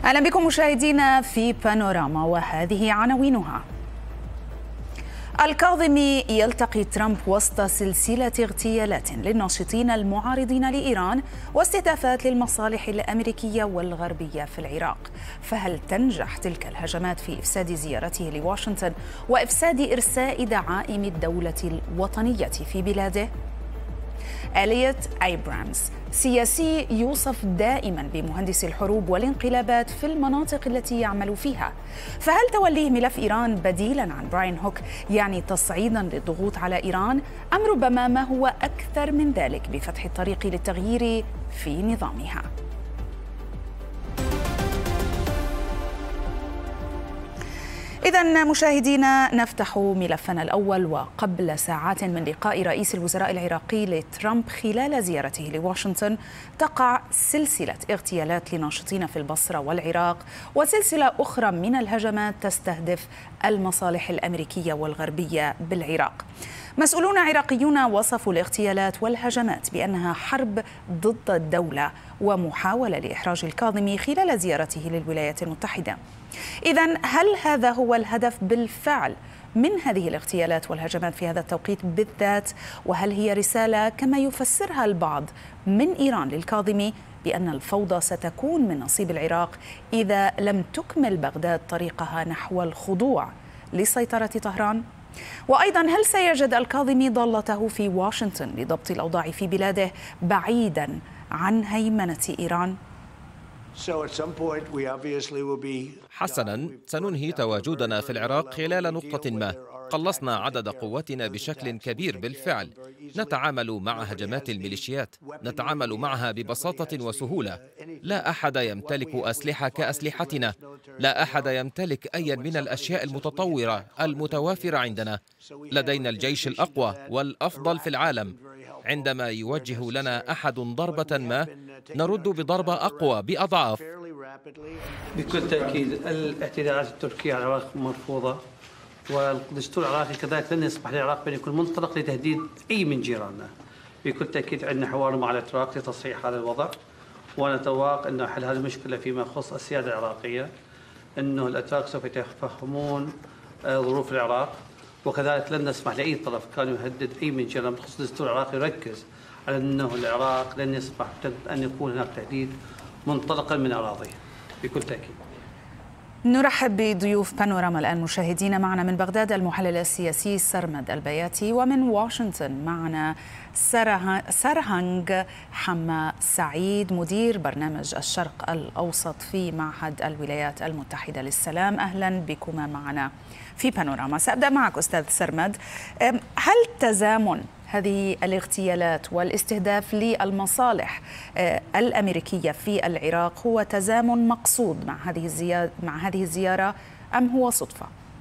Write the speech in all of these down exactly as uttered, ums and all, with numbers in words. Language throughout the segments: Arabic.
أهلا بكم مشاهدينا في بانوراما، وهذه عناوينها. الكاظمي يلتقي ترامب وسط سلسلة اغتيالات للناشطين المعارضين لإيران واستهدافات للمصالح الأمريكية والغربية في العراق. فهل تنجح تلك الهجمات في إفساد زيارته لواشنطن وإفساد إرساء دعائم الدولة الوطنية في بلاده؟ إليوت أيبرامز سياسي يوصف دائما بمهندس الحروب والانقلابات في المناطق التي يعمل فيها، فهل توليه ملف إيران بديلا عن براين هوك يعني تصعيدا للضغوط على إيران، أم ربما ما هو أكثر من ذلك بفتح الطريق للتغيير في نظامها؟ إذن مشاهدينا، نفتح ملفنا الأول. وقبل ساعات من لقاء رئيس الوزراء العراقي لترامب خلال زيارته لواشنطن، تقع سلسلة اغتيالات لناشطين في البصرة والعراق، وسلسلة أخرى من الهجمات تستهدف المصالح الأمريكية والغربية بالعراق. مسؤولون عراقيون وصفوا الاغتيالات والهجمات بأنها حرب ضد الدولة ومحاولة لإحراج الكاظمي خلال زيارته للولايات المتحدة. إذن هل هذا هو الهدف بالفعل من هذه الاغتيالات والهجمات في هذا التوقيت بالذات؟ وهل هي رسالة كما يفسرها البعض من إيران للكاظمي بأن الفوضى ستكون من نصيب العراق إذا لم تكمل بغداد طريقها نحو الخضوع لسيطرة طهران؟ وأيضا هل سيجد الكاظمي ضالته في واشنطن لضبط الأوضاع في بلاده بعيدا عن هيمنة إيران؟ حسنا، سننهي تواجدنا في العراق خلال نقطة ما. قلصنا عدد قواتنا بشكل كبير بالفعل. نتعامل مع هجمات الميليشيات، نتعامل معها ببساطة وسهولة. لا أحد يمتلك أسلحة كأسلحتنا، لا أحد يمتلك أي من الأشياء المتطورة المتوافرة عندنا. لدينا الجيش الأقوى والأفضل في العالم. عندما يوجه لنا أحد ضربة ما، نرد بضربة أقوى بأضعاف. بكل تأكيد الاعتداءات التركية على العراق مرفوضة، والدستور العراقي كذلك لن يصبح العراق بأن يكون منطلق لتهديد أي من جيراننا. بكل تأكيد عندنا حوار مع الأتراك لتصحيح هذا الوضع، ونتوقع أن حل هذه المشكلة فيما يخص السيادة العراقية، أنه الأتراك سوف يتفهمون ظروف العراق، وكذلك لن نسمح لأي طرف كان يهدد أي من جيراننا. بخصوص الدستور العراقي يركز على أنه العراق لن يصبح أن يكون هناك تهديد منطلقا من أراضيه بكل تأكيد. نرحب بضيوف بانوراما الآن مشاهدينا. معنا من بغداد المحلل السياسي سرمد البياتي، ومن واشنطن معنا سرهنج حما سعيد مدير برنامج الشرق الأوسط في معهد الولايات المتحدة للسلام. أهلا بكما معنا في بانوراما. سأبدأ معك أستاذ سرمد. هل تزامن هذه الاغتيالات والاستهداف للمصالح الأمريكية في العراق هو تزامن مقصود مع هذه الزيارة مع هذه الزيارة أم هو صدفة؟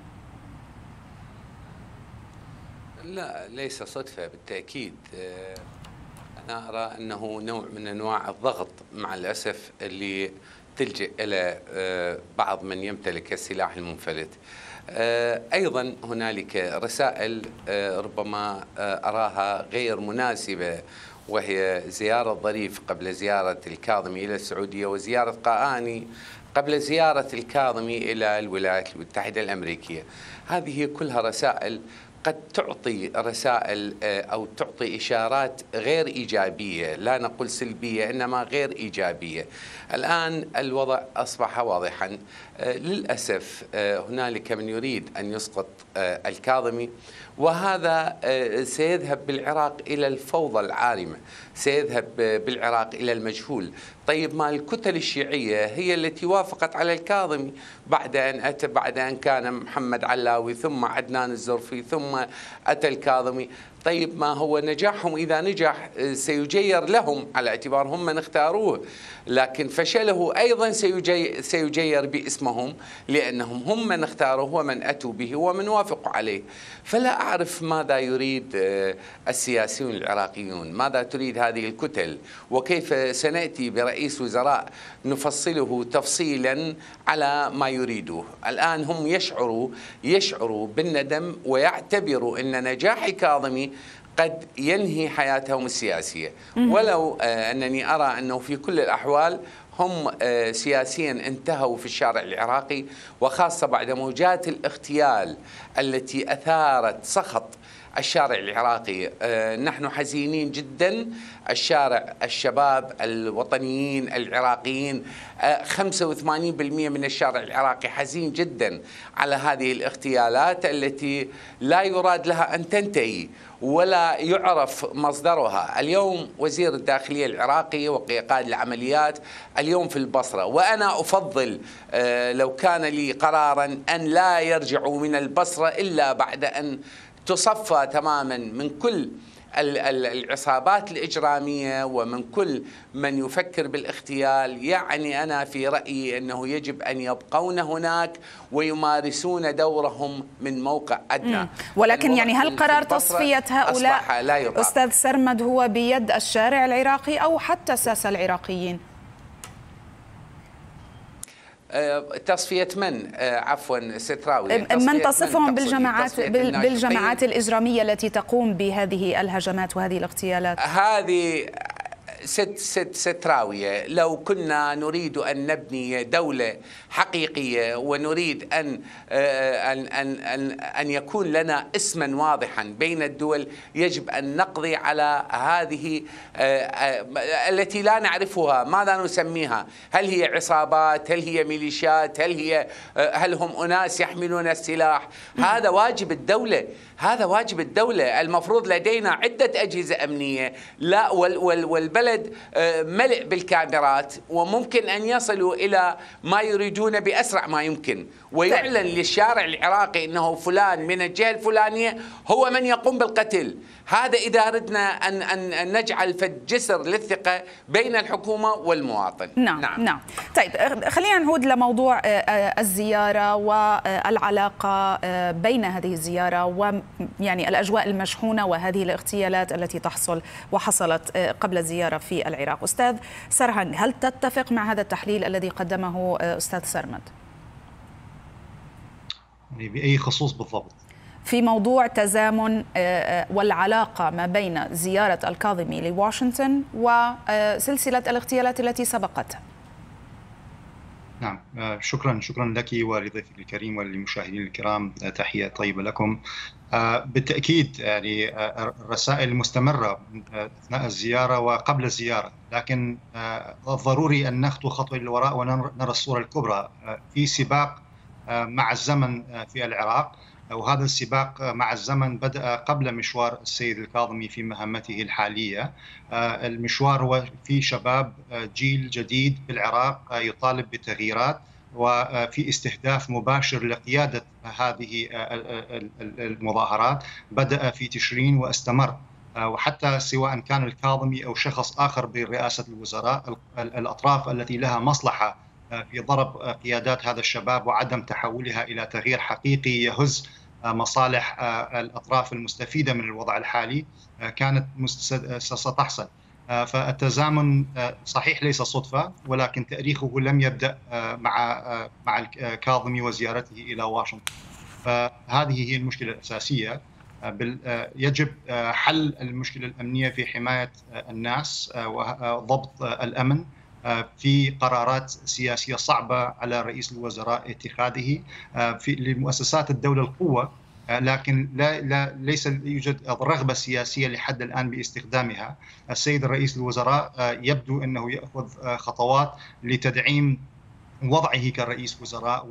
لا، ليس صدفة بالتأكيد. أنا أرى أنه نوع من أنواع الضغط مع الأسف اللي تلجئ إلى بعض من يمتلك السلاح المنفلت. أيضا هنالك رسائل ربما أراها غير مناسبة، وهي زيارة ظريف قبل زيارة الكاظمي إلى السعودية، وزيارة قاآني قبل زيارة الكاظمي إلى الولايات المتحدة الأمريكية. هذه كلها رسائل قد تعطي رسائل أو تعطي إشارات غير إيجابية، لا نقول سلبية إنما غير إيجابية. الآن الوضع أصبح واضحا. للأسف هنالك من يريد أن يسقط الكاظمي، وهذا سيذهب بالعراق إلى الفوضى العارمة، سيذهب بالعراق إلى المجهول. طيب، ما الكتل الشيعية هي التي وافقت على الكاظمي بعد أن أتى بعد أن كان محمد علاوي ثم عدنان الزرفي ثم أتى الكاظمي. طيب، ما هو نجاحهم إذا نجح سيجير لهم على اعتبار هم من اختاروه، لكن فشله أيضا سيجي سيجير باسمهم لأنهم هم من اختاروه ومن أتوا به ومن وافقوا عليه. فلا أعرف ماذا يريد السياسيون العراقيون، ماذا تريد هذه الكتل، وكيف سنأتي برئيس وزراء نفصله تفصيلا على ما يريدوه. الآن هم يشعروا يشعروا بالندم ويعتبروا أن نجاح كاظمي قد ينهي حياتهم السياسية، ولو أنني أرى أنه في كل الأحوال هم سياسيا انتهوا في الشارع العراقي، وخاصة بعد موجات الاغتيال التي أثارت سخط الشارع العراقي. نحن حزينين جدا. الشارع الشباب الوطنيين العراقيين خمسة وثمانين بالمئة من الشارع العراقي حزين جدا على هذه الاغتيالات التي لا يراد لها أن تنتهي ولا يعرف مصدرها. اليوم وزير الداخلية العراقي وقائد العمليات اليوم في البصرة، وأنا أفضل لو كان لي قرارا أن لا يرجعوا من البصرة إلا بعد أن تصفى تماما من كل العصابات الإجرامية ومن كل من يفكر بالاغتيال. يعني أنا في رأيي أنه يجب أن يبقون هناك ويمارسون دورهم من موقع أدنى. ولكن يعني هل قرار تصفية هؤلاء أستاذ سرمد هو بيد الشارع العراقي أو حتى الساسة العراقيين؟ تصفية من؟ عفوا ستراوي، من تصفهم بالجماعات بالجماعات الإجرامية التي تقوم بهذه الهجمات وهذه الاغتيالات؟ هذه ست ست ستراوية. لو كنا نريد أن نبني دولة حقيقية ونريد أن أن أن أن, أن يكون لنا اسما واضحا بين الدول، يجب أن نقضي على هذه التي لا نعرفها. ماذا نسميها؟ هل هي عصابات؟ هل هي ميليشيات؟ هل هي هل هم أناس يحملون السلاح؟ هذا واجب الدولة، هذا واجب الدولة. المفروض لدينا عدة أجهزة أمنية، لا والبلد ملئ بالكاميرات، وممكن أن يصلوا إلى ما يريدون بأسرع ما يمكن، ويعلن للشارع العراقي أنه فلان من الجهة الفلانية هو من يقوم بالقتل. هذا إذا أردنا أن, أن, أن نجعل فد جسر للثقة بين الحكومة والمواطن. نعم نعم, نعم. طيب خلينا نعود لموضوع الزيارة والعلاقة بين هذه الزيارة ويعني الأجواء المشحونة وهذه الاغتيالات التي تحصل وحصلت قبل الزيارة في العراق. أستاذ سرهان، هل تتفق مع هذا التحليل الذي قدمه أستاذ سرمد؟ بأي خصوص بالضبط؟ في موضوع تزامن والعلاقة ما بين زيارة الكاظمي لواشنطن وسلسلة الاغتيالات التي سبقتها. نعم، شكرا شكرا لك ولضيفك الكريم وللمشاهدين الكرام، تحية طيبة لكم. بالتأكيد يعني الرسائل مستمرة أثناء الزيارة وقبل الزيارة، لكن الضروري أن نخطو خطوة للوراء ونرى الصورة الكبرى. في سباق مع الزمن في العراق، وهذا السباق مع الزمن بدأ قبل مشوار السيد الكاظمي في مهمته الحالية. المشوار هو في شباب جيل جديد في العراق يطالب بتغييرات وفي استهداف مباشر لقيادة هذه المظاهرات بدأ في تشرين واستمر، وحتى سواء كان الكاظمي أو شخص آخر برئاسة الوزراء، الأطراف التي لها مصلحة في ضرب قيادات هذا الشباب وعدم تحولها إلى تغيير حقيقي يهز مصالح الأطراف المستفيدة من الوضع الحالي كانت ستحصل. فالتزامن صحيح ليس صدفة، ولكن تاريخه لم يبدأ مع مع الكاظمي وزيارته إلى واشنطن. فهذه هي المشكلة الأساسية. يجب حل المشكلة الأمنية في حماية الناس وضبط الأمن في قرارات سياسية صعبة على رئيس الوزراء اتخاذه في لمؤسسات الدولة القوة، لكن لا, لا ليس يوجد رغبة سياسية لحد الآن باستخدامها. السيد رئيس الوزراء يبدو أنه يأخذ خطوات لتدعيم وضعه كرئيس وزراء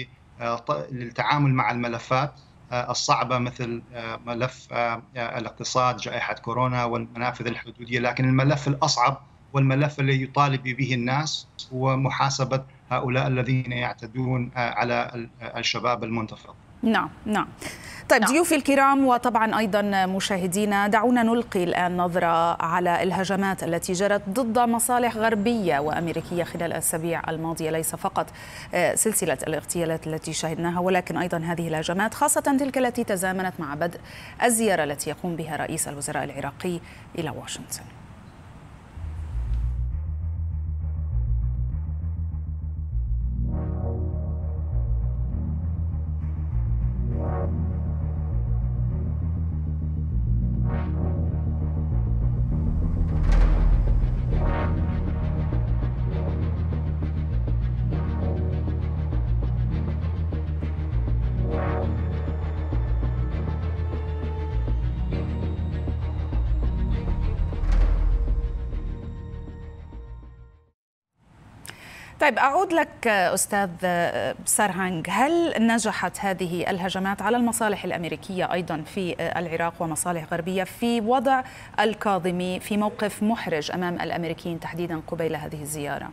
وللتعامل مع الملفات الصعبة مثل ملف الاقتصاد، جائحة كورونا والمنافذ الحدودية، لكن الملف الأصعب والملف الذي يطالب به الناس هو محاسبة هؤلاء الذين يعتدون على الشباب المنتفض. نعم نعم. طيب ضيوفي الكرام وطبعا أيضا مشاهدينا، دعونا نلقي الآن نظرة على الهجمات التي جرت ضد مصالح غربية وأمريكية خلال الأسابيع الماضية، ليس فقط سلسلة الاغتيالات التي شهدناها ولكن أيضا هذه الهجمات، خاصة تلك التي تزامنت مع بدء الزيارة التي يقوم بها رئيس الوزراء العراقي إلى واشنطن. طيب أعود لك أستاذ سرهنج، هل نجحت هذه الهجمات على المصالح الأمريكية أيضا في العراق ومصالح غربية في وضع الكاظمي في موقف محرج أمام الأمريكيين تحديدا قبيل هذه الزيارة؟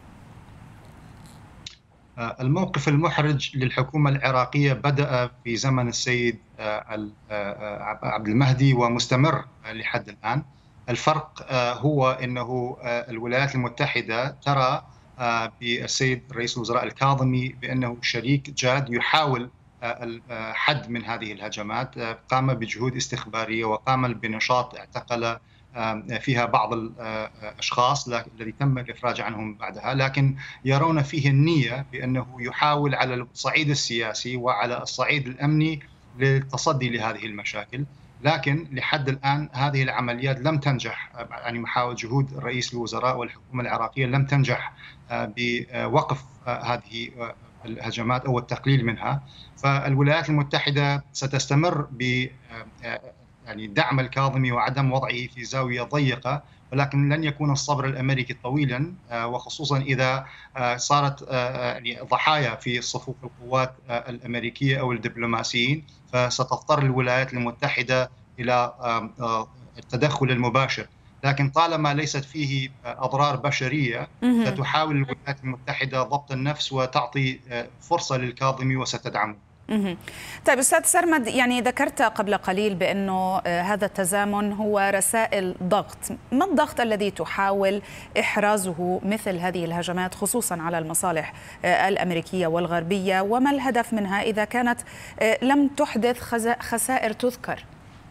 الموقف المحرج للحكومة العراقية بدأ في زمن السيد عبد المهدي ومستمر لحد الآن. الفرق هو أنه الولايات المتحدة ترى بالسيد رئيس الوزراء الكاظمي بأنه شريك جاد يحاول الحد من هذه الهجمات. قام بجهود استخبارية وقام بنشاط اعتقل فيها بعض الأشخاص الذي تم الإفراج عنهم بعدها، لكن يرون فيه النية بأنه يحاول على الصعيد السياسي وعلى الصعيد الأمني للتصدي لهذه المشاكل. لكن لحد الآن هذه العمليات لم تنجح، يعني محاولة جهود رئيس الوزراء والحكومة العراقية لم تنجح بوقف هذه الهجمات أو التقليل منها. فالولايات المتحدة ستستمر ب يعني دعم الكاظمي وعدم وضعه في زاوية ضيقة، ولكن لن يكون الصبر الأمريكي طويلا، وخصوصا إذا صارت يعني ضحايا في صفوف القوات الأمريكية أو الدبلوماسيين، فستضطر الولايات المتحدة إلى التدخل المباشر. لكن طالما ليست فيه أضرار بشرية ستحاول الولايات المتحدة ضبط النفس وتعطي فرصة للكاظمي وستدعمه. طيب أستاذ سرمد، يعني ذكرت قبل قليل بأنه هذا التزامن هو رسائل ضغط. ما الضغط الذي تحاول إحرازه مثل هذه الهجمات خصوصا على المصالح الأمريكية والغربية، وما الهدف منها إذا كانت لم تحدث خسائر تذكر؟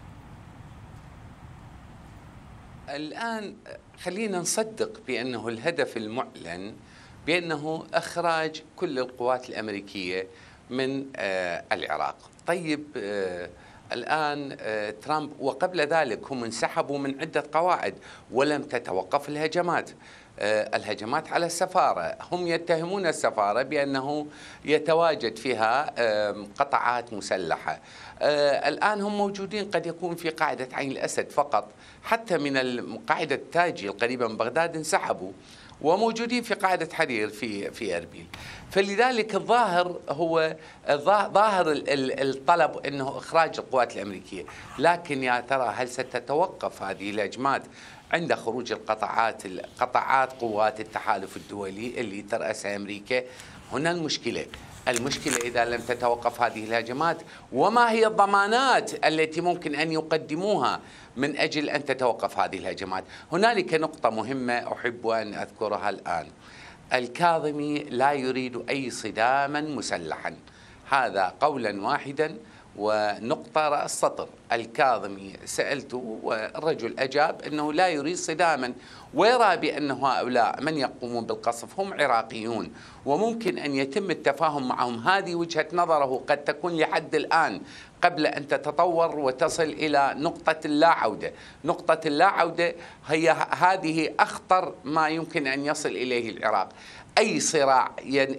الآن خلينا نصدق بأنه الهدف المعلن بأنه إخراج كل القوات الأمريكية من آه العراق. طيب آه الآن آه ترامب وقبل ذلك هم انسحبوا من عدة قواعد ولم تتوقف الهجمات. آه الهجمات على السفارة، هم يتهمون السفارة بأنه يتواجد فيها آه قطعات مسلحة. آه الآن هم موجودين قد يكون في قاعدة عين الأسد فقط، حتى من قاعدة تاجي القريبة من بغداد انسحبوا وموجودين في قاعدة حرير في في أربيل. فلذلك الظاهر هو ظاهر الطلب أنه إخراج القوات الأمريكية، لكن يا ترى هل ستتوقف هذه الهجمات عند خروج القطاعات قطاعات قوات التحالف الدولي اللي ترأسها أمريكا؟ هنا المشكلة. المشكلة إذا لم تتوقف هذه الهجمات، وما هي الضمانات التي ممكن أن يقدموها من أجل أن تتوقف هذه الهجمات؟ هنالك نقطة مهمة أحب أن أذكرها الآن. الكاظمي لا يريد أي صداما مسلحا، هذا قولا واحدا ونقطة رأس سطر. الكاظمي سألته والرجل أجاب أنه لا يريد صداما، ويرى بأن هؤلاء من يقومون بالقصف هم عراقيون وممكن أن يتم التفاهم معهم. هذه وجهة نظره قد تكون لحد الآن قبل أن تتطور وتصل إلى نقطة اللا عودة. نقطة اللا عودة هي هذه أخطر ما يمكن أن يصل إليه العراق. أي صراع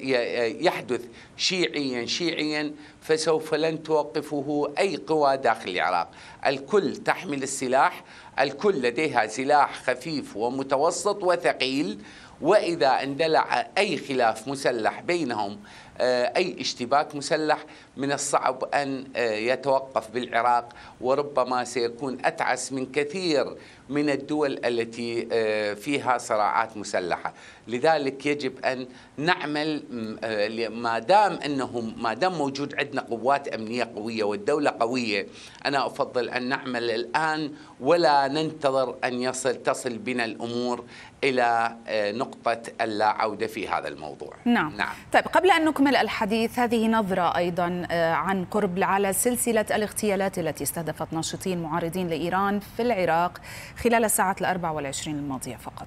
يحدث شيعيا شيعيا فسوف لن توقفه أي قوى داخل العراق. الكل تحمل السلاح، الكل لديها سلاح خفيف ومتوسط وثقيل، وإذا اندلع أي خلاف مسلح بينهم أي اشتباك مسلح من الصعب أن يتوقف بالعراق، وربما سيكون أتعس من كثير من الدول التي فيها صراعات مسلحة. لذلك يجب أن نعمل ما دام أنهم ما دام موجود عندنا قوات أمنية قوية والدولة قوية. أنا أفضل أن نعمل الآن ولا ننتظر أن يصل تصل بنا الأمور إلى نقطة اللا عودة في هذا الموضوع. نعم. نعم. طيب قبل أن نكمل الحديث، هذه نظرة أيضا عن قرب على سلسلة الاغتيالات التي استهدفت ناشطين معارضين لإيران في العراق خلال الساعات الأربع والعشرين الماضية فقط.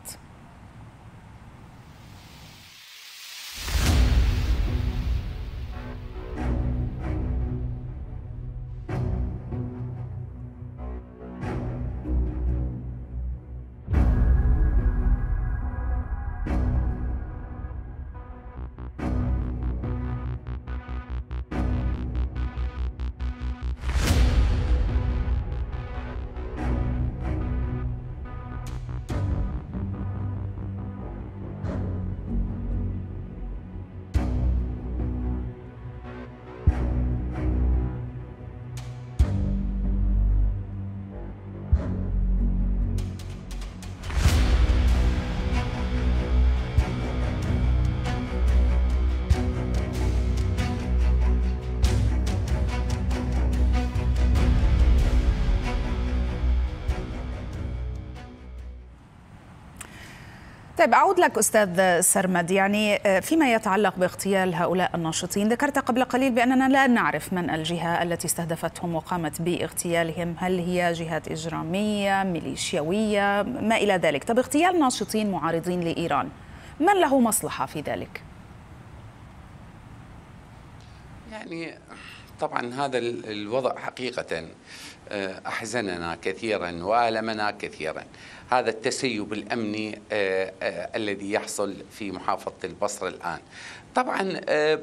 طيب أعود لك أستاذ سرمد، يعني فيما يتعلق باغتيال هؤلاء الناشطين، ذكرت قبل قليل بأننا لا نعرف من الجهة التي استهدفتهم وقامت باغتيالهم، هل هي جهات إجرامية ميليشياوية ما إلى ذلك. طيب اغتيال ناشطين معارضين لإيران، من له مصلحة في ذلك؟ يعني طبعا هذا الوضع حقيقة أحزننا كثيرا وآلمنا كثيرا، هذا التسيب الأمني الذي يحصل في محافظة البصرة الآن. طبعا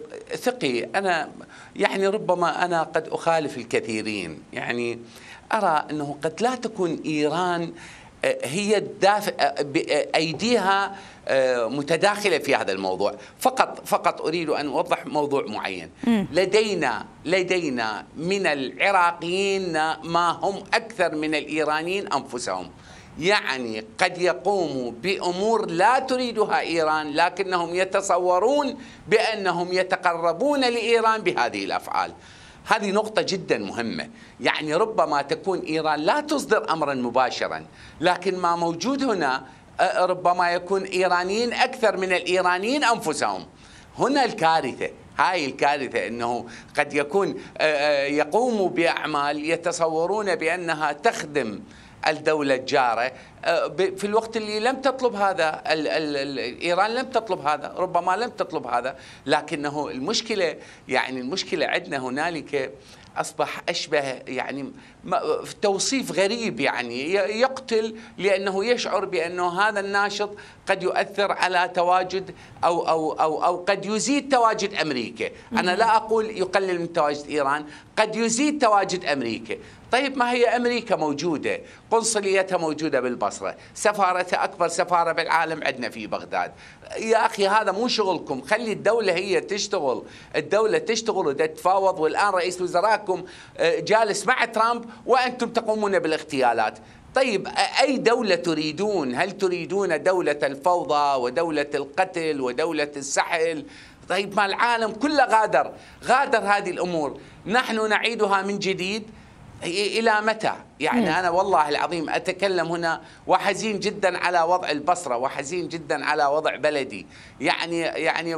ثقي أنا يعني ربما أنا قد أخالف الكثيرين، يعني أرى أنه قد لا تكون إيران هي الدافع بأيديها متداخلة في هذا الموضوع، فقط فقط أريد أن أوضح موضوع معين. لدينا لدينا من العراقيين ما هم أكثر من الإيرانيين أنفسهم، يعني قد يقوموا بأمور لا تريدها إيران لكنهم يتصورون بأنهم يتقربون لإيران بهذه الأفعال. هذه نقطة جدا مهمة، يعني ربما تكون إيران لا تصدر أمرا مباشرا، لكن ما موجود هنا ربما يكون إيرانيين أكثر من الإيرانيين أنفسهم. هنا الكارثة، هاي الكارثة، أنه قد يكون يقوموا بأعمال يتصورون بأنها تخدم الدولة الجارة في الوقت اللي لم تطلب هذا، ال ال ال إيران لم تطلب هذا، ربما لم تطلب هذا، لكنه المشكلة يعني المشكلة عندنا هنالك أصبح أشبه يعني توصيف غريب، يعني يقتل لأنه يشعر بأنه هذا الناشط قد يؤثر على تواجد أو أو أو أو قد يزيد تواجد أمريكا. أنا لا أقول يقلل من تواجد إيران، قد يزيد تواجد أمريكا. طيب ما هي أمريكا موجودة، قنصليتها موجودة بالبصرة، سفارتها أكبر سفارة بالعالم عندنا في بغداد. يا أخي هذا مو شغلكم، خلي الدولة هي تشتغل، الدولة تشتغل وتتفاوض. والآن رئيس وزرائكم جالس مع ترامب وأنتم تقومون بالاغتيالات. طيب أي دولة تريدون؟ هل تريدون دولة الفوضى ودولة القتل ودولة السحل؟ طيب ما العالم كله غادر غادر هذه الأمور، نحن نعيدها من جديد إلى متى؟ يعني م. أنا والله العظيم أتكلم هنا وحزين جدا على وضع البصرة، وحزين جدا على وضع بلدي. يعني يعني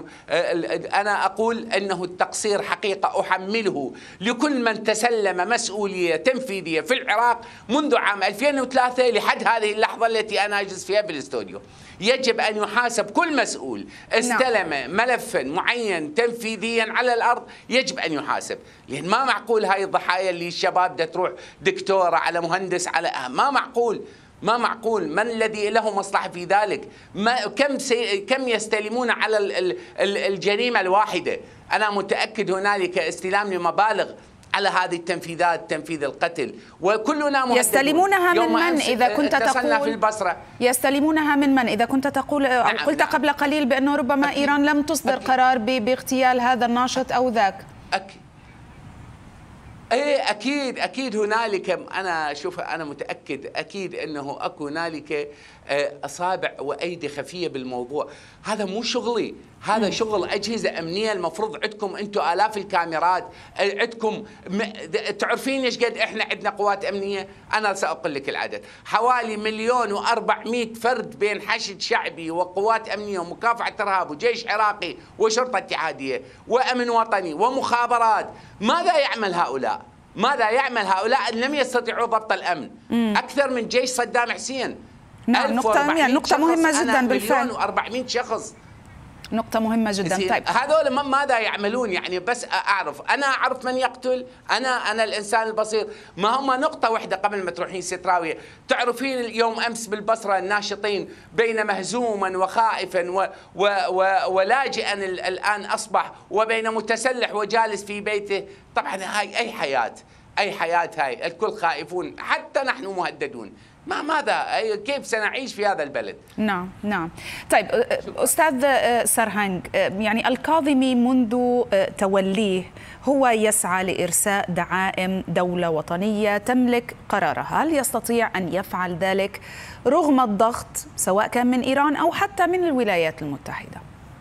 أنا أقول أنه التقصير حقيقة أحمله لكل من تسلم مسؤولية تنفيذية في العراق منذ عام ألفين وثلاثة لحد هذه اللحظة التي أنا أجلس فيها بالاستوديو. يجب أن يحاسب كل مسؤول استلم ملفا معين تنفيذيا على الأرض، يجب أن يحاسب، لأن ما معقول هاي الضحايا اللي الشباب ده تروح دكتورة على مهندس على ما معقول ما معقول. من الذي له مصلحة في ذلك؟ ما كم سي كم يستلمون على الجريمة الواحدة؟ أنا متأكد هنالك استلام لمبالغ على هذه التنفيذات، تنفيذ القتل، وكلنا مهددون. يستلمونها من من إذا كنت تقول في البصرة؟ يستلمونها من من إذا كنت تقول أو نعم قلت نعم. قبل قليل بأنه ربما أكيد. إيران لم تصدر أكيد. قرار باغتيال هذا الناشط أو ذاك. أكيد ايه اكيد اكيد هنالك، انا شوف انا متاكد اكيد انه اكو هنالك اصابع وايدي خفيه بالموضوع. هذا مو شغلي، هذا شغل اجهزه امنيه. المفروض عندكم انتم الاف الكاميرات، عندكم تعرفين ايش قد احنا عندنا قوات امنيه؟ انا ساقول لك العدد، حوالي مليون وأربعمئة فرد بين حشد شعبي وقوات امنيه ومكافحه ارهاب وجيش عراقي وشرطه اتحاديه وامن وطني ومخابرات. ماذا يعمل هؤلاء؟ ماذا يعمل هؤلاء ان لم يستطيعوا ضبط الامن؟ مم. اكثر من جيش صدام حسين. نعم، نقطة يعني نقطة مهمة جدا بالفعل. مليون وأربعمئة شخص، نقطة مهمة جدا. طيب هذول ماذا يعملون؟ يعني بس أعرف، أنا أعرف من يقتل، أنا أنا الإنسان البسيط. ما هم نقطة واحدة قبل ما تروحين ستراوية، تعرفين اليوم أمس بالبصرة الناشطين بين مهزوما وخائفا و و و ولاجئا الآن أصبح، وبين متسلح وجالس في بيته. طبعا هاي أي حياة، أي حياة هاي، الكل خائفون، حتى نحن مهددون. ما ماذا كيف سنعيش في هذا البلد؟ نعم نعم. طيب أستاذ سرهنج، يعني الكاظمي منذ توليه هو يسعى لإرساء دعائم دولة وطنية تملك قرارها، هل يستطيع أن يفعل ذلك رغم الضغط سواء كان من إيران أو حتى من الولايات المتحدة؟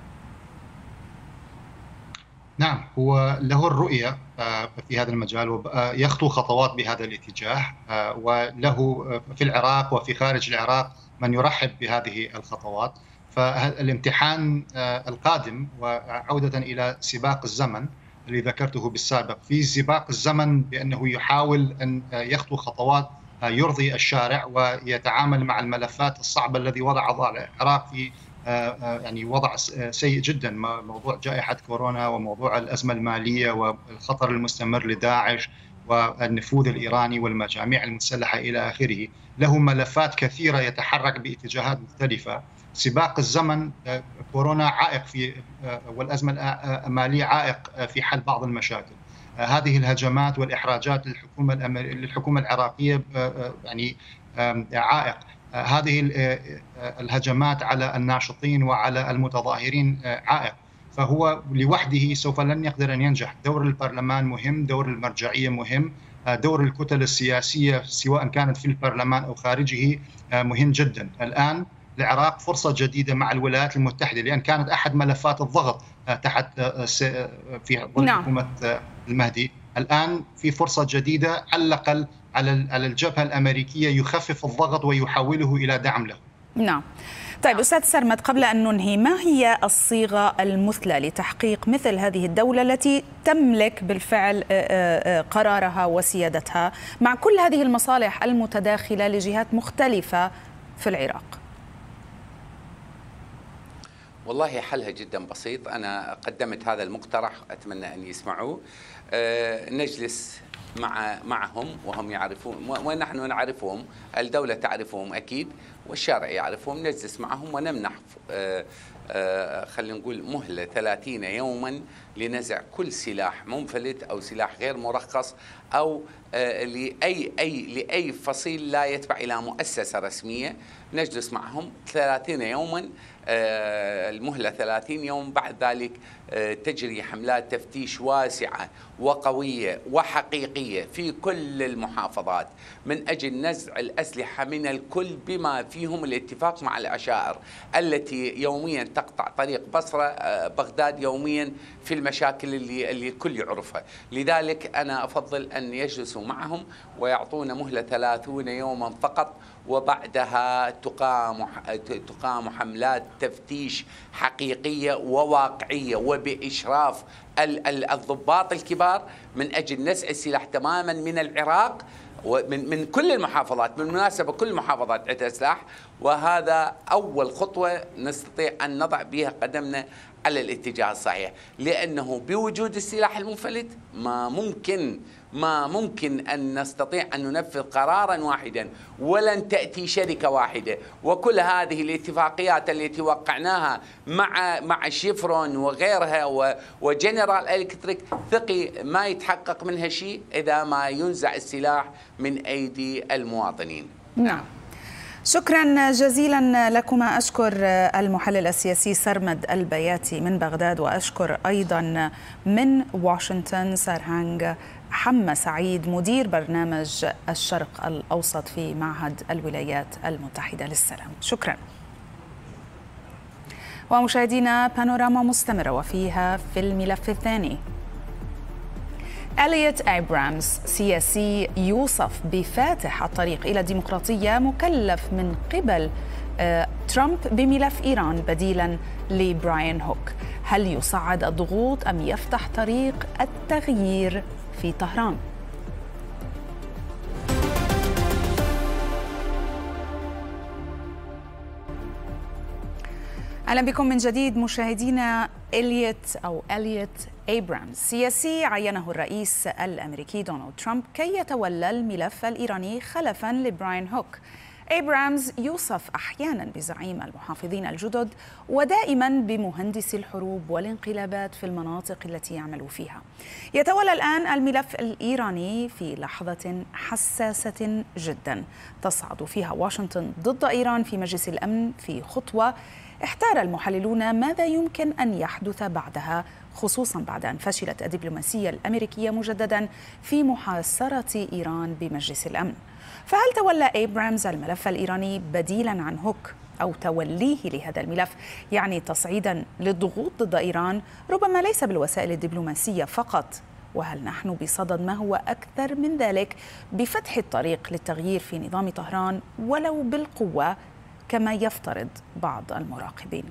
نعم، هو له الرؤية في هذا المجال ويخطو خطوات بهذا الاتجاه، وله في العراق وفي خارج العراق من يرحب بهذه الخطوات. فالامتحان القادم وعودة إلى سباق الزمن اللي ذكرته بالسابق، في سباق الزمن بأنه يحاول أن يخطو خطوات يرضي الشارع ويتعامل مع الملفات الصعبة الذي وضع العراق في يعني وضع سيء جدا، موضوع جائحة كورونا وموضوع الأزمة المالية والخطر المستمر لداعش والنفوذ الإيراني والمجاميع المسلحة إلى آخره. له ملفات كثيرة يتحرك باتجاهات مختلفة. سباق الزمن كورونا عائق في والأزمة المالية عائق في حل بعض المشاكل. هذه الهجمات والإحراجات للحكومة للحكومة العراقية يعني عائق. هذه الهجمات على الناشطين وعلى المتظاهرين عائق. فهو لوحده سوف لن يقدر أن ينجح. دور البرلمان مهم، دور المرجعية مهم، دور الكتل السياسية سواء كانت في البرلمان أو خارجه مهم جدا. الآن العراق فرصة جديدة مع الولايات المتحدة، لأن كانت أحد ملفات الضغط تحت في ظل حكومة المهدي. الآن في فرصة جديدة على الأقل على الجبهة الأمريكية يخفف الضغط ويحوله إلى دعم له. نعم. طيب أستاذ سرمد، قبل أن ننهي، ما هي الصيغة المثلى لتحقيق مثل هذه الدولة التي تملك بالفعل قرارها وسيادتها مع كل هذه المصالح المتداخلة لجهات مختلفة في العراق؟ والله حلها جدا بسيط. أنا قدمت هذا المقترح، أتمنى أن يسمعوه. أه نجلس مع معهم وهم يعرفون ونحن نعرفهم، الدولة تعرفهم أكيد والشارع يعرفهم. نجلس معهم ونمنح أه أه خلينا نقول مهلة ثلاثين يوما لنزع كل سلاح منفلت أو سلاح غير مرخص أو أه لأي أي لأي فصيل لا يتبع إلى مؤسسة رسمية. نجلس معهم ثلاثين يوما، أه المهلة ثلاثين يوم. بعد ذلك أه تجري حملات تفتيش واسعة وقوية وحقيقية في كل المحافظات من أجل نزع الأسلحة من الكل، بما فيهم الاتفاق مع العشائر التي يوميا تقطع طريق بصرة أه بغداد يوميا في المشاكل اللي اللي الكل يعرفها. لذلك أنا أفضل أن يجلسوا معهم ويعطونا مهلة ثلاثين يوما فقط، وبعدها تقام تقام حملات تفتيش حقيقية وواقعية وبإشراف الضباط الكبار من أجل نزع السلاح تماما من العراق ومن من كل المحافظات. بالمناسبة كل المحافظات عندها سلاح، وهذا أول خطوة نستطيع أن نضع بها قدمنا على الاتجاه الصحيح، لأنه بوجود السلاح المنفلت ما ممكن ما ممكن أن نستطيع أن ننفذ قرارا واحدا، ولن تأتي شركة واحدة. وكل هذه الاتفاقيات التي وقعناها مع مع شيفرون وغيرها وجنرال إلكتريك، ثقي ما يتحقق منها شيء إذا ما ينزع السلاح من أيدي المواطنين. نعم. شكرا جزيلا لكما. أشكر المحلل السياسي سرمد البياتي من بغداد، وأشكر أيضا من واشنطن سارهانغ حمى سعيد مدير برنامج الشرق الأوسط في معهد الولايات المتحدة للسلام. شكرا. ومشاهدينا، بانوراما مستمرة وفيها في الملف الثاني. إليوت إبرامز، سياسي يوصف بفاتح الطريق إلى الديمقراطية، مكلف من قبل ترامب بملف إيران بديلا لبراين هوك. هل يصعد الضغوط أم يفتح طريق التغيير في طهران؟ أهلا بكم من جديد مشاهدينا. إليوت أو إليوت إبرامز، سياسي عينه الرئيس الأمريكي دونالد ترامب كي يتولى الملف الإيراني خلفاً لبراين هوك. إبرامز يوصف أحياناً بزعيم المحافظين الجدد، ودائماً بمهندس الحروب والانقلابات في المناطق التي يعمل فيها. يتولى الآن الملف الإيراني في لحظة حساسة جداً تصعد فيها واشنطن ضد إيران في مجلس الأمن في خطوة احتار المحللون ماذا يمكن أن يحدث بعدها، خصوصا بعد أن فشلت الدبلوماسية الأمريكية مجددا في محاصرة إيران بمجلس الأمن. فهل تولى إبرامز الملف الإيراني بديلا عن هوك، أو توليه لهذا الملف يعني تصعيدا للضغوط ضد إيران، ربما ليس بالوسائل الدبلوماسية فقط؟ وهل نحن بصدد ما هو أكثر من ذلك بفتح الطريق للتغيير في نظام طهران ولو بالقوة، كما يفترض بعض المراقبين.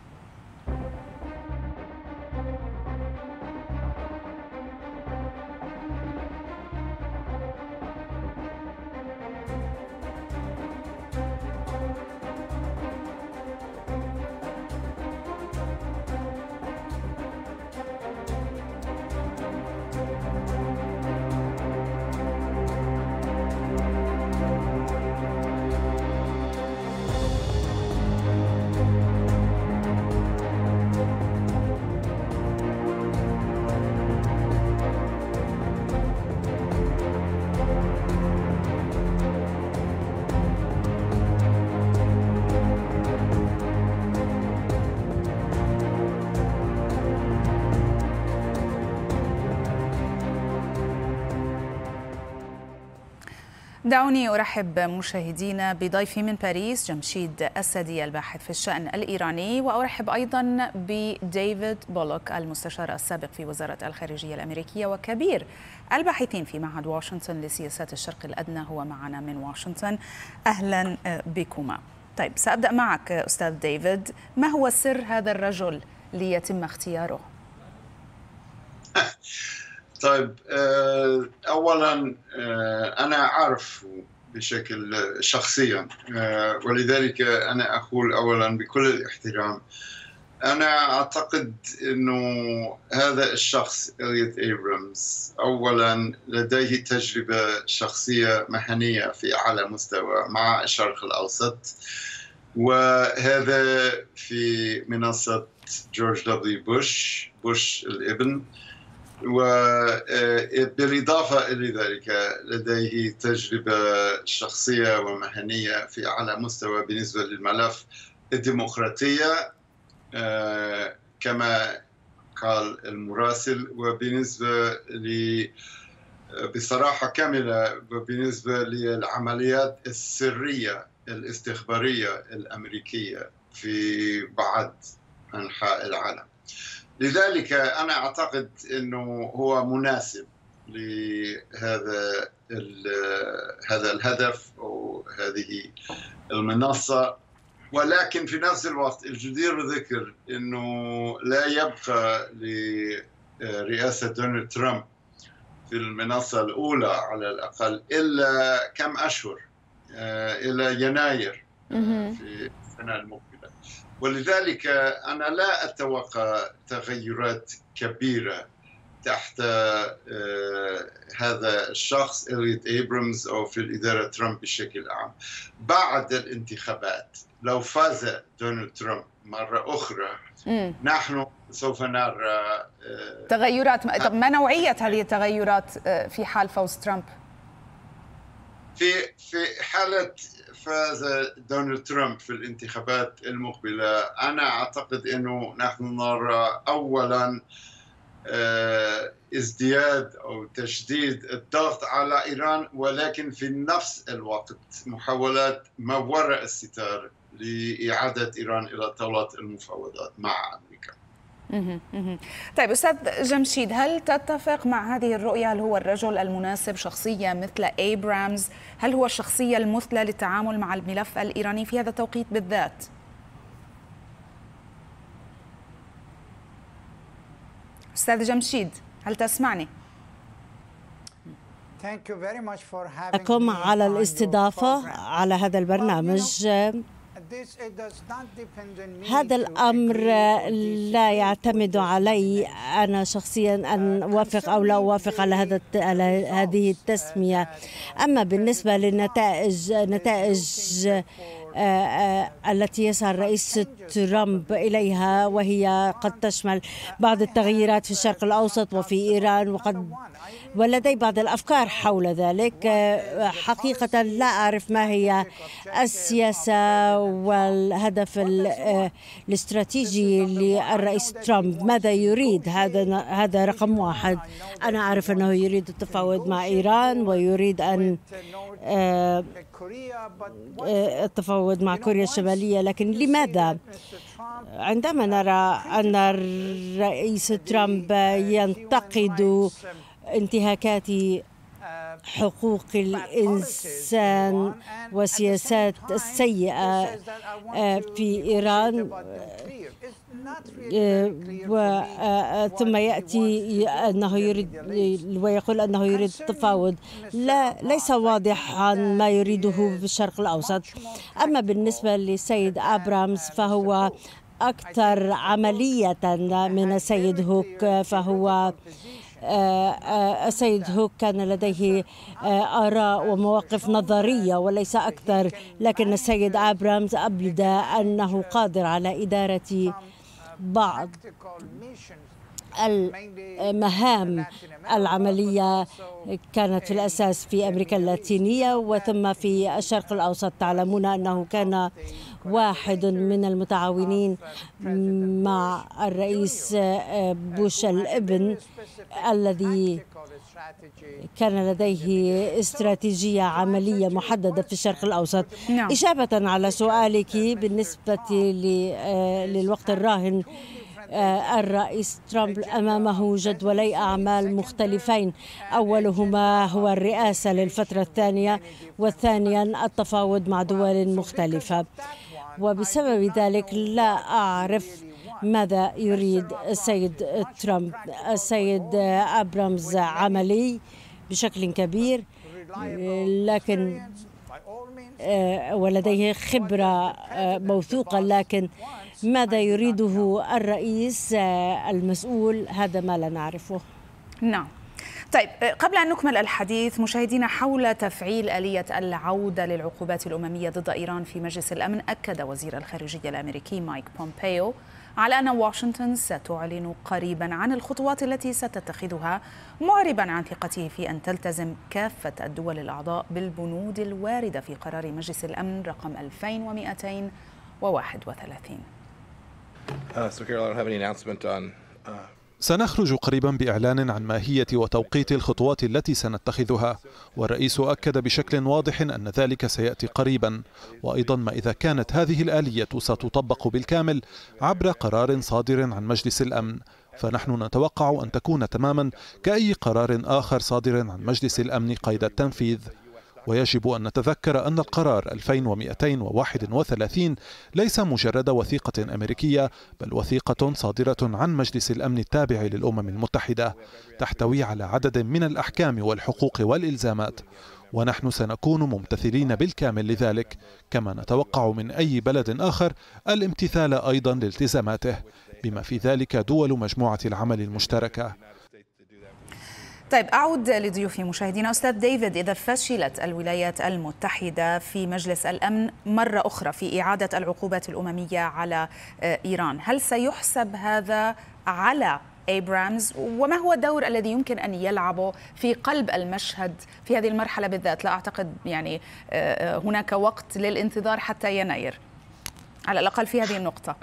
دعوني أرحب مشاهدينا بضيفي من باريس جمشيد أسدي الباحث في الشأن الإيراني، وأرحب أيضا بديفيد بولوك المستشار السابق في وزارة الخارجية الأمريكية وكبير الباحثين في معهد واشنطن لسياسات الشرق الأدنى، هو معنا من واشنطن. أهلا بكما. طيب، سأبدأ معك أستاذ ديفيد، ما هو سر هذا الرجل ليتم اختياره؟ طيب، أولا أنا أعرف بشكل شخصيا، ولذلك أنا أقول أولا بكل الاحترام، أنا أعتقد أنه هذا الشخص إليوت إبرامز أولا لديه تجربة شخصية مهنية في أعلى مستوى مع الشرق الأوسط، وهذا في منصة جورج دبليو بوش بوش الابن، وبالإضافة إلى ذلك لديه تجربة شخصية ومهنية في أعلى مستوى بالنسبة للملف الديمقراطية كما قال المراسل، وبالنسبة ل بصراحة كاملة وبالنسبة للعمليات السرية الاستخبارية الأمريكية في بعض أنحاء العالم. لذلك أنا أعتقد أنه هو مناسب لهذا هذا الهدف أو هذه المنصة، ولكن في نفس الوقت الجدير بالذكر أنه لا يبقى لرئاسة دونالد ترامب في المنصة الأولى على الأقل إلا كم أشهر، إلى يناير في السنة المقبلة، ولذلك أنا لا أتوقع تغيرات كبيرة تحت هذا الشخص إليوت إبرامز أو في الإدارة ترامب بشكل عام. بعد الانتخابات لو فاز دونالد ترامب مرة أخرى مم. نحن سوف نرى تغيرات. طب ما نوعية هذه التغيرات في حال فوز ترامب؟ في في حالة فاز دونالد ترامب في الانتخابات المقبلة، أنا أعتقد أنه نحن نرى أولا ازدياد أو تشديد الضغط على إيران، ولكن في نفس الوقت محاولات ما وراء الستار لإعادة إيران إلى طاولة المفاوضات مع أمريكا. طيب أستاذ جمشيد، هل تتفق مع هذه الرؤية؟ هل هو الرجل المناسب، شخصية مثل إبرامز؟ هل هو الشخصية المثلى للتعامل مع الملف الإيراني في هذا التوقيت بالذات؟ أستاذ جمشيد، هل تسمعني؟ لكم على الاستضافة على هذا البرنامج. هذا الأمر لا يعتمد علي أنا شخصيا أن أوافق أو لا أوافق على هذا على هذه التسمية. أما بالنسبة للنتائج نتائج التي يسعى الرئيس ترامب إليها، وهي قد تشمل بعض التغييرات في الشرق الأوسط وفي إيران، وقد ولدي بعض الأفكار حول ذلك. حقيقة لا أعرف ما هي السياسة والهدف الاستراتيجي للرئيس ترامب، ماذا يريد. هذا هذا رقم واحد. أنا أعرف أنه يريد التفاوض مع إيران ويريد أن التفاوض مع كوريا الشمالية، لكن لماذا عندما نرى أن الرئيس ترامب ينتقد انتهاكات حقوق الإنسان والسياسات السيئة في إيران، ثم يأتي أنه يريد ويقول أنه يريد التفاوض. لا، ليس واضحا ما يريده في الشرق الأوسط. أما بالنسبة للسيد أبرامز فهو أكثر عملية من السيد هوك، فهو السيد هوك كان لديه آراء ومواقف نظرية وليس أكثر، لكن السيد أبرامز أبدى أنه قادر على إدارة بعض المهام العملية كانت في الأساس في أمريكا اللاتينية وثم في الشرق الأوسط. تعلمون أنه كان واحد من المتعاونين مع الرئيس بوش الابن الذي كان لديه استراتيجية عملية محددة في الشرق الأوسط. نعم. إجابة على سؤالك بالنسبة للوقت الراهن، الرئيس ترامب أمامه جدولي أعمال مختلفين، أولهما هو الرئاسة للفترة الثانية، والثانيا التفاوض مع دول مختلفة، وبسبب ذلك لا أعرف ماذا يريد السيد ترامب. السيد أبرامز عملي بشكل كبير، لكن ولديه خبرة موثوقة، لكن ماذا يريده الرئيس المسؤول هذا ما لا نعرفه. نعم. طيب، قبل أن نكمل الحديث مشاهدينا حول تفعيل آلية العودة للعقوبات الأممية ضد إيران في مجلس الأمن، أكد وزير الخارجية الأمريكي مايك بومبيو على أن واشنطن ستعلن قريبا عن الخطوات التي ستتخذها، معربا عن ثقته في أن تلتزم كافة الدول الأعضاء بالبنود الواردة في قرار مجلس الأمن رقم ألفين ومئتين وواحد وثلاثين. سنخرج قريبا بإعلان عن ماهية وتوقيت الخطوات التي سنتخذها، والرئيس أكد بشكل واضح أن ذلك سيأتي قريبا، وأيضا ما إذا كانت هذه الآلية ستطبق بالكامل عبر قرار صادر عن مجلس الأمن، فنحن نتوقع أن تكون تماما كأي قرار آخر صادر عن مجلس الأمن قيد التنفيذ. ويجب أن نتذكر أن القرار ألفين ومئتين وواحد وثلاثين ليس مجرد وثيقة أمريكية، بل وثيقة صادرة عن مجلس الأمن التابع للأمم المتحدة، تحتوي على عدد من الأحكام والحقوق والإلزامات، ونحن سنكون ممتثلين بالكامل لذلك، كما نتوقع من أي بلد آخر الامتثال أيضا لالتزاماته، بما في ذلك دول مجموعة العمل المشتركة. طيب، أعود لضيوفي مشاهدينا. أستاذ ديفيد، إذا فشلت الولايات المتحدة في مجلس الأمن مرة أخرى في إعادة العقوبات الأممية على إيران، هل سيحسب هذا على أبرامز؟ وما هو الدور الذي يمكن أن يلعبه في قلب المشهد في هذه المرحلة بالذات؟ لا أعتقد يعني هناك وقت للانتظار حتى يناير، على الأقل في هذه النقطة.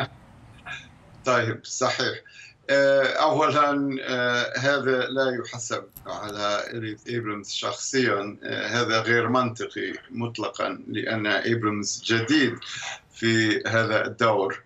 طيب، صحيح. أولا هذا لا يحسب على إبرامز شخصيا، هذا غير منطقي مطلقا، لأن إبرامز جديد في هذا الدور،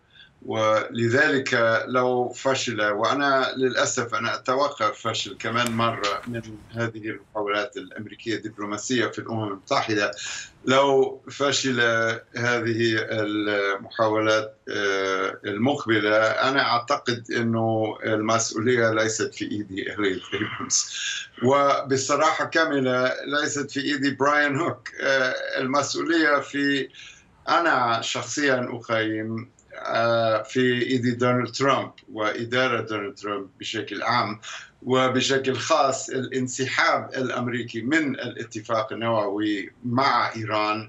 ولذلك لو فشل، وأنا للأسف أنا أتوقع فشل كمان مرة من هذه المحاولات الأمريكية الدبلوماسية في الأمم المتحدة، لو فشل هذه المحاولات المقبلة، أنا أعتقد أنه المسؤولية ليست في إيدي إليت إبرامز، وبصراحة كاملة ليست في إيدي براين هوك. المسؤولية في، أنا شخصيا أقيم في إيدي دونالد ترامب وإدارة دونالد ترامب بشكل عام، وبشكل خاص الانسحاب الأمريكي من الاتفاق النووي مع إيران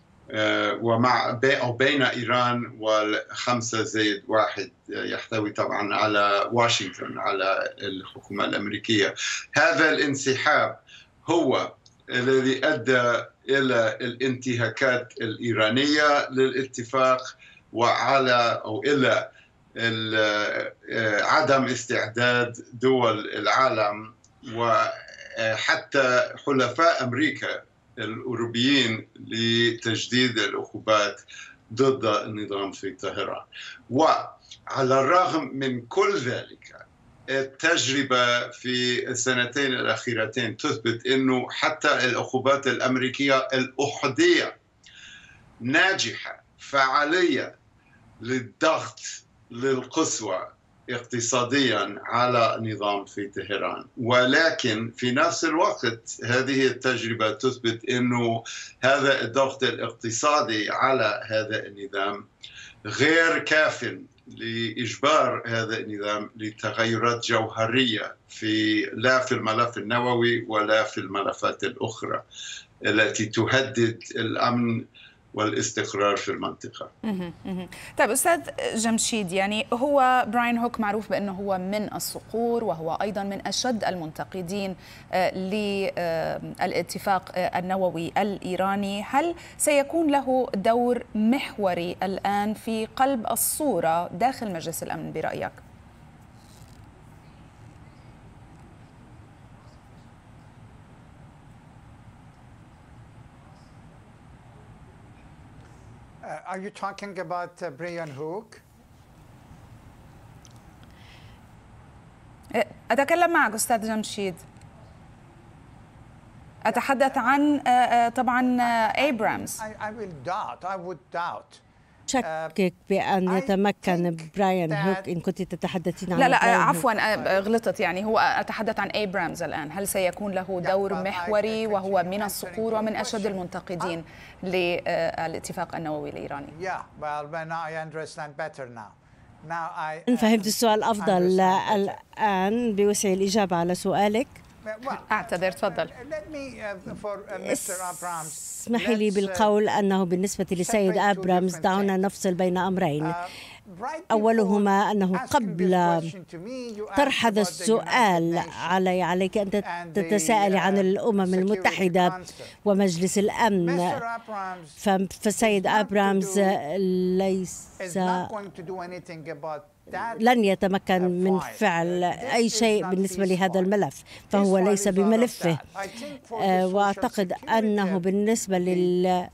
ومع أو بين إيران والخمسة زائد واحد، يحتوي طبعا على واشنطن، على الحكومة الأمريكية. هذا الانسحاب هو الذي أدى إلى الانتهاكات الإيرانية للاتفاق، وعلى أو إلى عدم استعداد دول العالم وحتى حلفاء أمريكا الأوروبيين لتجديد العقوبات ضد النظام في طهران. وعلى الرغم من كل ذلك التجربة في السنتين الأخيرتين تثبت أنه حتى العقوبات الأمريكية الأحادية ناجحة فعالية للضغط للقسوة اقتصاديا على نظام في طهران، ولكن في نفس الوقت هذه التجربة تثبت أنه هذا الضغط الاقتصادي على هذا النظام غير كاف لإجبار هذا النظام لتغيرات جوهرية في لا في الملف النووي ولا في الملفات الأخرى التي تهدد الأمن والاستقرار في المنطقة. طيب أستاذ جمشيد، يعني هو براين هوك معروف بأنه هو من الصقور وهو أيضا من أشد المنتقدين للاتفاق النووي الإيراني. هل سيكون له دور محوري الآن في قلب الصورة داخل مجلس الأمن برأيك؟ Are you talking about uh, Brian Hook? أتكلم معك أستاذ جمشيد. أتحدث عن طبعا أبرامز. I, I will doubt. I would doubt. شكك بأن يتمكن براين هوك إن كنت تتحدثين عن لا لا عفوا غلطت، يعني هو أتحدث عن أبرامز الآن. هل سيكون له دور محوري وهو من الصقور ومن أشد المنتقدين للاتفاق النووي الإيراني؟ إن فهمت السؤال أفضل الآن بوسع الإجابة على سؤالك. أعتذر، تفضل. اسمحي لي بالقول أنه بالنسبة لسيد أبرامز دعونا نفصل بين أمرين. أولهما أنه قبل طرح هذا السؤال علي عليك أن تتساءلي عن الأمم المتحدة ومجلس الأمن، فالسيد أبرامز ليس لن يتمكن من فعل أي شيء بالنسبة لهذا الملف، فهو ليس بملفه. وأعتقد أنه بالنسبة لل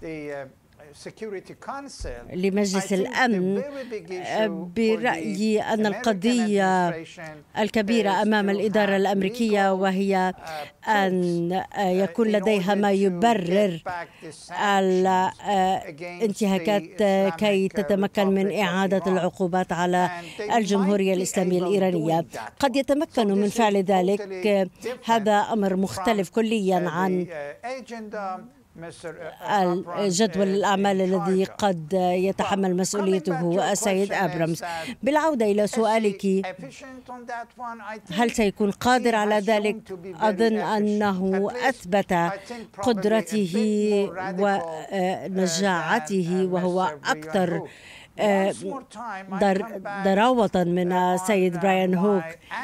لمجلس الأمن برأيي أن القضية الكبيرة أمام الإدارة الأمريكية وهي أن يكون لديها ما يبرر الانتهاكات كي تتمكن من إعادة العقوبات على الجمهورية الإسلامية الإيرانية. قد يتمكن من فعل ذلك، هذا أمر مختلف كليا عن الجدول الأعمال الذي قد يتحمل مسؤوليته السيد أبرامز. بالعودة إلى سؤالك، هل سيكون قادر على ذلك؟ أظن أنه أثبت قدرته ونجاعته، وهو أكثر ضراوة من السيد براين هوك.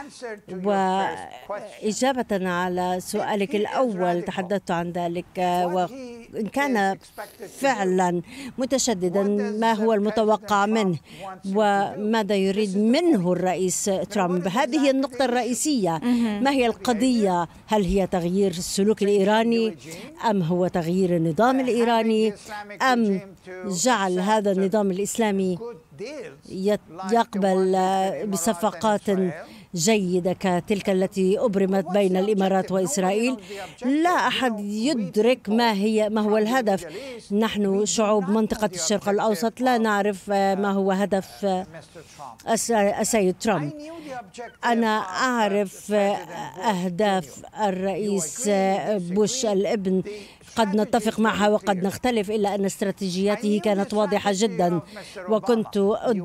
وإجابة على سؤالك الأول تحدثت عن ذلك، وإن كان فعلا متشددا ما هو المتوقع منه وماذا يريد منه الرئيس ترامب؟ هذه النقطة الرئيسية. ما هي القضية؟ هل هي تغيير السلوك الإيراني أم هو تغيير النظام الإيراني أم جعل هذا النظام الإسلامي يقبل بصفقات جيدة كتلك التي أبرمت بين الإمارات وإسرائيل؟ لا أحد يدرك ما هي ما هو الهدف. نحن شعوب منطقة الشرق الأوسط لا نعرف ما هو هدف السيد ترامب. أنا أعرف أهداف الرئيس بوش الابن، قد نتفق معها وقد نختلف، إلا أن استراتيجياته كانت واضحة جدا، وكنت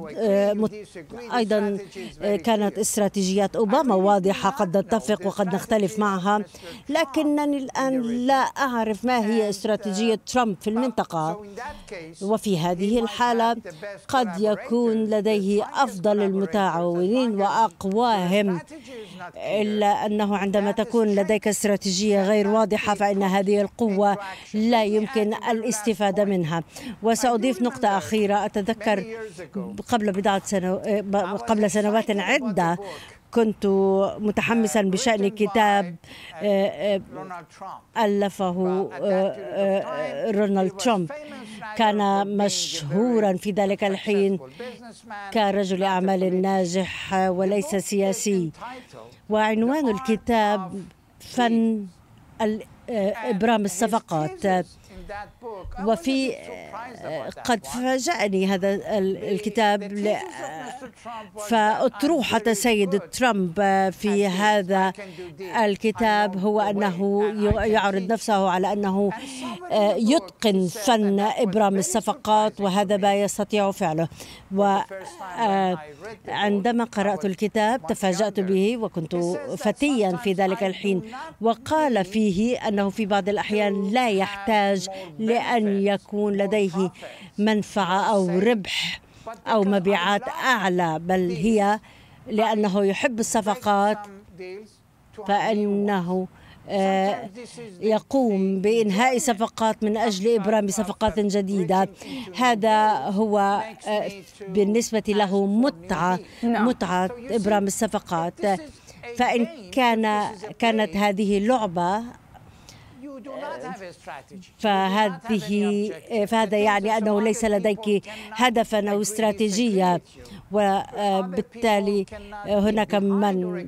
أيضا كانت استراتيجيات أوباما واضحة، قد نتفق وقد نختلف معها، لكنني الآن لا أعرف ما هي استراتيجية ترامب في المنطقة. وفي هذه الحالة قد يكون لديه أفضل المتعاونين وأقواهم، إلا أنه عندما تكون لديك استراتيجية غير واضحة فإن هذه القوة لا يمكن الاستفادة منها. وسأضيف نقطة أخيرة. أتذكر قبل بضعة سنوات قبل سنوات عدة كنت متحمسا بشأن كتاب ألفه رونالد ترامب، كان مشهورا في ذلك الحين كرجل أعمال ناجح وليس سياسي. وعنوان الكتاب فن إبرام الصفقات. وفي قد فاجأني هذا الكتاب فأطروحة السيد ترامب في هذا الكتاب هو أنه يعرض نفسه على أنه يتقن فن إبرام الصفقات، وهذا ما يستطيع فعله. وعندما قرأت الكتاب تفاجأت به وكنت فتيا في ذلك الحين، وقال فيه أنه في بعض الأحيان لا يحتاج لأن يكون لديه منفعة أو ربح أو مبيعات أعلى، بل هي لأنه يحب الصفقات فإنه يقوم بإنهاء صفقات من أجل إبرام صفقات جديدة. هذا هو بالنسبة له متعة متعة إبرام الصفقات. فإن كان كانت هذه لعبة فهذه فهذا يعني أنه ليس لديك هدفا أو استراتيجية، وبالتالي هناك من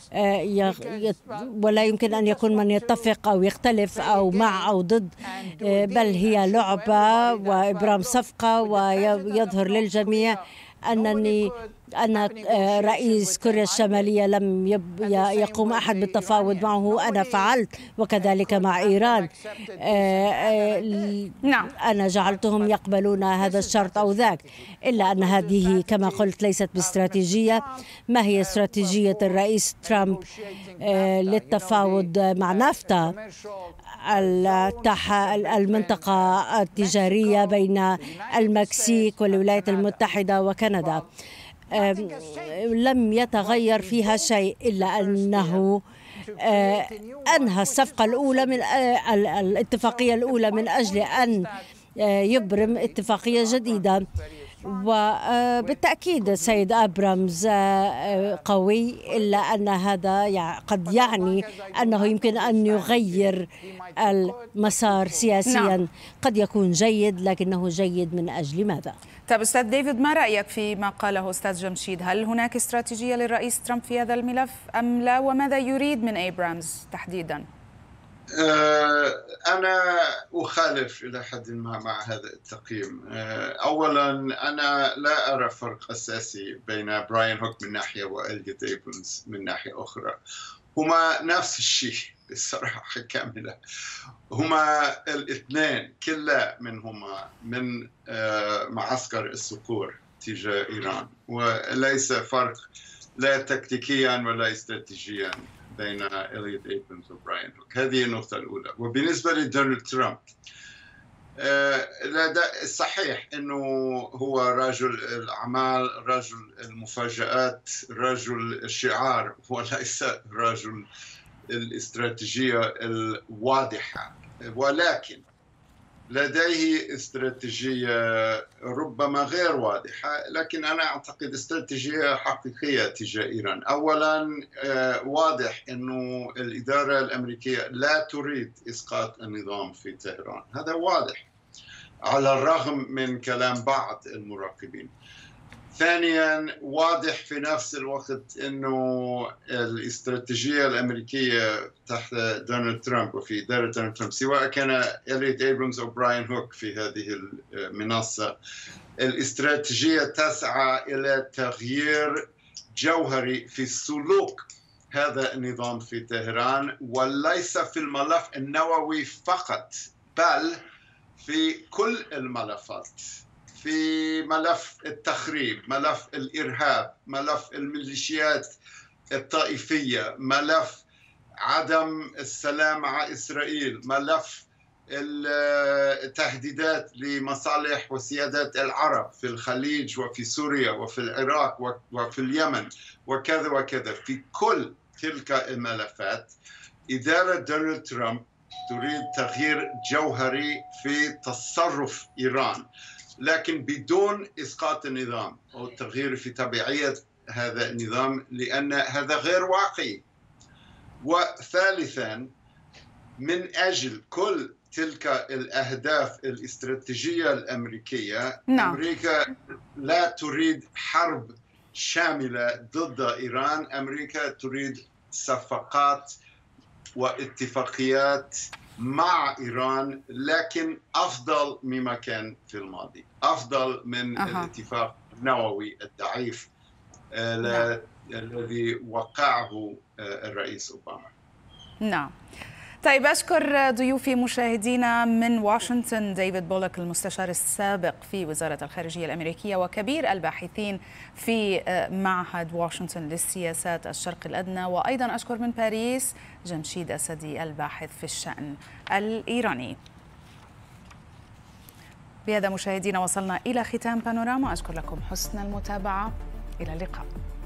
ولا يمكن أن يكون من يتفق أو يختلف أو مع أو ضد، بل هي لعبة وإبرام صفقة، ويظهر للجميع أنني أن رئيس كوريا الشمالية لم يقوم أحد بالتفاوض معه. أنا فعلت وكذلك مع إيران. أنا جعلتهم يقبلون هذا الشرط أو ذاك، إلا أن هذه كما قلت ليست باستراتيجية. ما هي استراتيجية الرئيس ترامب للتفاوض مع نافتا، المنطقة التجارية بين المكسيك والولايات المتحدة وكندا؟ لم يتغير فيها شيء، إلا أنه أنهى الصفقة الأولى من الاتفاقية الأولى من أجل أن يبرم اتفاقية جديدة. وبالتأكيد السيد أبرامز قوي، إلا أن هذا قد يعني أنه يمكن أن يغير المسار سياسيا. قد يكون جيد، لكنه جيد من أجل ماذا؟ طيب أستاذ ديفيد، ما رأيك فيما قاله أستاذ جمشيد؟ هل هناك استراتيجية للرئيس ترامب في هذا الملف أم لا؟ وماذا يريد من إبرامز تحديدا؟ أنا أخالف إلى حد ما مع هذا التقييم. أولا، أنا لا أرى فرق أساسي بين براين هوك من ناحية وإليوت أيبرامز من ناحية أخرى. هما نفس الشيء بصراحة كاملة. هما الاثنين كلا منهما من معسكر الصقور تجاه إيران، وليس فرق لا تكتيكيا ولا استراتيجيا بين إليوت أيبرامز وبراين هوك. هذه النقطة الأولى. وبالنسبة لدونالد ترامب، صحيح أنه هو رجل الأعمال، رجل المفاجآت، رجل الشعار، وليس رجل الاستراتيجية الواضحة، ولكن لديه استراتيجية ربما غير واضحة، لكن أنا أعتقد استراتيجية حقيقية تجاه إيران. أولا، واضح أنه الإدارة الأمريكية لا تريد إسقاط النظام في طهران، هذا واضح على الرغم من كلام بعض المراقبين. ثانيا، واضح في نفس الوقت أنه الاستراتيجية الأمريكية تحت دونالد ترامب وفي إدارة دونالد ترامب، سواء كان إليوت أيبرامز أو براين هوك في هذه المنصة، الاستراتيجية تسعى إلى تغيير جوهري في سلوك هذا النظام في طهران، وليس في الملف النووي فقط، بل في كل الملفات، في ملف التخريب، ملف الإرهاب، ملف الميليشيات الطائفية، ملف عدم السلام مع إسرائيل، ملف التهديدات لمصالح وسيادات العرب في الخليج وفي سوريا وفي العراق وفي اليمن وكذا وكذا. في كل تلك الملفات إدارة دونالد ترامب تريد تغيير جوهري في تصرف إيران، لكن بدون إسقاط النظام أو التغيير في طبيعية هذا النظام، لأن هذا غير واقعي. وثالثا، من أجل كل تلك الأهداف الاستراتيجية الأمريكية. نعم. أمريكا لا تريد حرب شاملة ضد إيران، أمريكا تريد صفقات واتفاقيات مع إيران، لكن أفضل مما كان في الماضي، أفضل من أه. الاتفاق النووي الضعيف نعم. الذي وقعه الرئيس أوباما. نعم. طيب، أشكر ضيوفي مشاهدينا من واشنطن ديفيد بولك المستشار السابق في وزارة الخارجية الأمريكية وكبير الباحثين في معهد واشنطن للسياسات الشرق الأدنى، وأيضا أشكر من باريس جمشيد أسدي الباحث في الشأن الإيراني. بهذا مشاهدينا وصلنا إلى ختام بانوراما، أشكر لكم حسن المتابعة، إلى اللقاء.